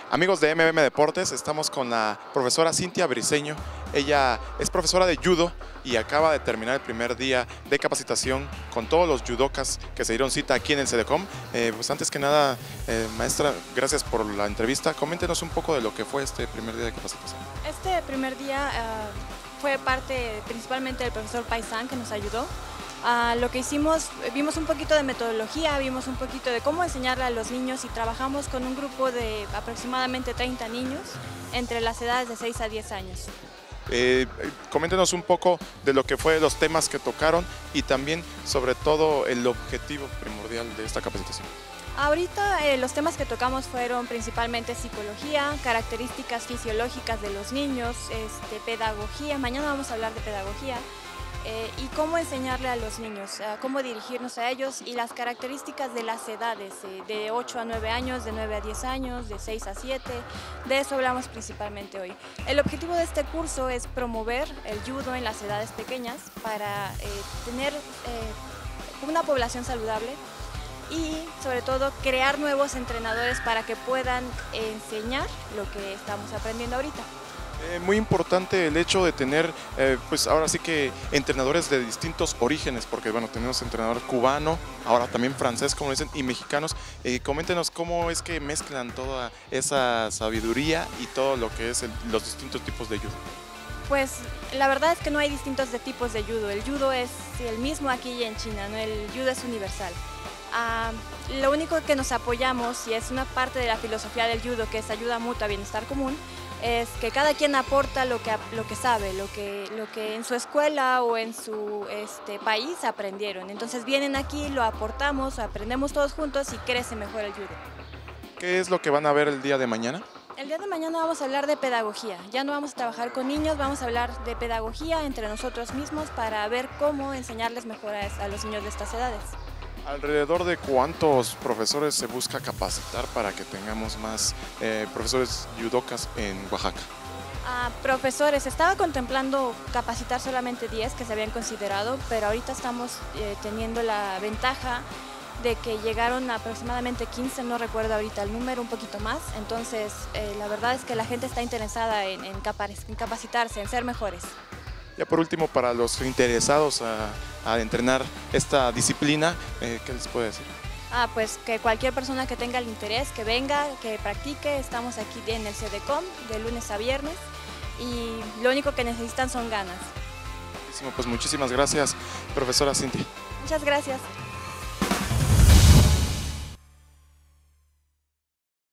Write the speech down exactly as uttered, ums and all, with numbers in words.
Amigos de M B M Deportes, estamos con la profesora Cintia Briceño. Ella es profesora de judo y acaba de terminar el primer día de capacitación con todos los judokas que se dieron cita aquí en el CEDECOM. Eh, pues antes que nada, eh, maestra, gracias por la entrevista. Coméntenos un poco de lo que fue este primer día de capacitación. Este primer día uh, fue parte principalmente del profesor Paisán, que nos ayudó. Uh, lo que hicimos, vimos un poquito de metodología, vimos un poquito de cómo enseñarle a los niños y trabajamos con un grupo de aproximadamente treinta niños entre las edades de seis a diez años. Eh, coméntenos un poco de lo que fue los temas que tocaron y también sobre todo el objetivo primordial de esta capacitación. Ahorita eh, los temas que tocamos fueron principalmente psicología, características fisiológicas de los niños, este, pedagogía, mañana vamos a hablar de pedagogía. Eh, y cómo enseñarle a los niños, eh, cómo dirigirnos a ellos y las características de las edades, eh, de ocho a nueve años, de nueve a diez años, de seis a siete, de eso hablamos principalmente hoy. El objetivo de este curso es promover el judo en las edades pequeñas para eh, tener eh, una población saludable y sobre todo crear nuevos entrenadores para que puedan enseñar lo que estamos aprendiendo ahorita. Eh, muy importante el hecho de tener, eh, pues ahora sí que entrenadores de distintos orígenes, porque bueno, tenemos entrenador cubano, ahora también francés, como dicen, y mexicanos. Eh, coméntenos cómo es que mezclan toda esa sabiduría y todo lo que es el, los distintos tipos de judo. Pues la verdad es que no hay distintos de tipos de judo, el judo es el mismo aquí y en China, ¿no? El judo es universal. Uh, lo único que nos apoyamos, y es una parte de la filosofía del judo, que es ayuda mutua, bienestar común, es que cada quien aporta lo que, lo que sabe, lo que, lo que en su escuela o en su este, país aprendieron. Entonces vienen aquí, lo aportamos, aprendemos todos juntos y crece mejor el judo. ¿Qué es lo que van a ver el día de mañana? El día de mañana vamos a hablar de pedagogía. Ya no vamos a trabajar con niños, vamos a hablar de pedagogía entre nosotros mismos para ver cómo enseñarles mejor a, a los niños de estas edades. ¿Alrededor de cuántos profesores se busca capacitar para que tengamos más eh, profesores judokas en Oaxaca? Ah, profesores, estaba contemplando capacitar solamente diez que se habían considerado, pero ahorita estamos eh, teniendo la ventaja de que llegaron aproximadamente quince, no recuerdo ahorita el número, un poquito más. Entonces, eh, la verdad es que la gente está interesada en, en, en capacitarse, en ser mejores. Ya por último, para los interesados a, a entrenar esta disciplina, eh, ¿qué les puede decir? Ah, pues que cualquier persona que tenga el interés, que venga, que practique. Estamos aquí en el CEDECOM de lunes a viernes y lo único que necesitan son ganas. Pues muchísimas gracias, profesora Cintia. Muchas gracias.